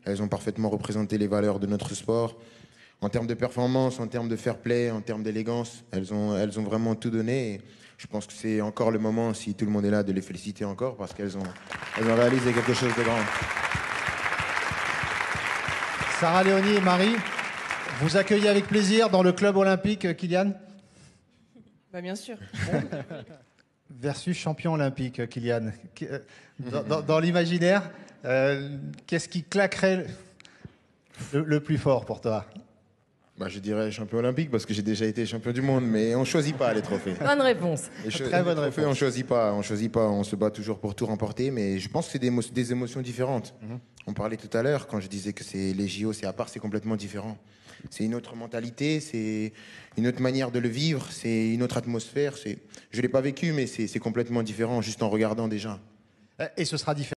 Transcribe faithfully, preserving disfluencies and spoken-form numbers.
Elles ont parfaitement représenté les valeurs de notre sport. En termes de performance, en termes de fair play, en termes d'élégance, elles ont, elles ont vraiment tout donné. Et je pense que c'est encore le moment, si tout le monde est là, de les féliciter encore parce qu'elles ont, elles ont réalisé quelque chose de grand. Sarah Léonie et Marie, vous accueillez avec plaisir dans le club olympique Kylian? Bah, bien sûr. Versus champion olympique, Kylian. Dans, dans, dans l'imaginaire, euh, qu'est-ce qui claquerait le, le plus fort pour toi? Bah, je dirais champion olympique parce que j'ai déjà été champion du monde, mais on ne choisit pas les trophées. Bonne réponse. Les, cho- Très les bonne trophées, réponse. on choisit pas, on choisit pas, on se bat toujours pour tout remporter, mais je pense que c'est des, émo- des émotions différentes. Mhm. On parlait tout à l'heure, quand je disais que c'est les J O, c'est à part, c'est complètement différent. C'est une autre mentalité, c'est une autre manière de le vivre, c'est une autre atmosphère. C'est, je l'ai pas vécu, mais c'est c'est complètement différent juste en regardant déjà. Et ce sera différent.